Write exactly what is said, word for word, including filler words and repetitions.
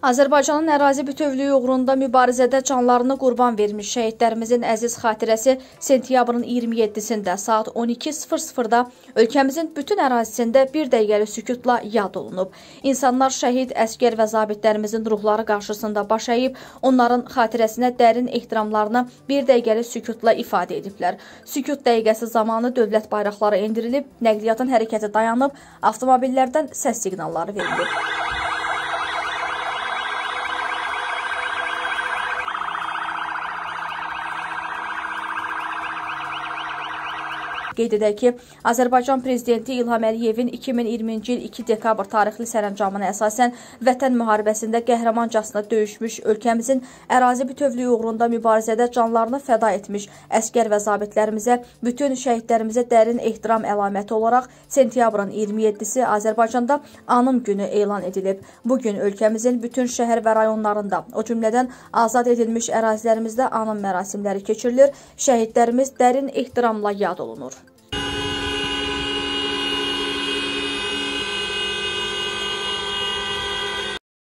Azərbaycanın ərazi bütövlüyü uğrunda mübarizədə canlarını qurban vermiş şəhidlərimizin əziz xatirəsi sentyabrın iyirmi yeddisində saat on iki sıfır sıfırda ölkəmizin bütün ərazisində bir dəqiqəlik sükutla yad olunub. İnsanlar şəhid, əskər və zabitlərimizin ruhları qarşısında baş əyib, onların xatirəsinə dərin ehtiramlarını bir dəqiqəlik sükutla ifadə ediblər. Sükut dəqiqəsi zamanı dövlət bayraqları endirilib, nəqliyyatın hərəkəti dayanıb, avtomobillərdən səs siqnalları verilib. Qeyd edək ki, Azərbaycan Prezidenti İlham Əliyevin iki min iyirminci il iki dekabr tarixli sərəncamına əsasən Vətən müharibəsində qəhrəmancasına döyüşmüş, ölkəmizin ərazi bütövlüyü uğrunda mübarizədə canlarını fəda etmiş əskər və zabitlərimizə, bütün şəhidlərimizə dərin ehtiram əlaməti olaraq sentyabrın iyirmi yeddisi Azərbaycanda Anım günü elan edilib. Bugün ölkəmizin bütün şəhər və rayonlarında, o cümlədən azad edilmiş ərazilərimizdə anım mərasimləri keçirilir, şəhidlərimiz dərin ehtiramla yad olunur.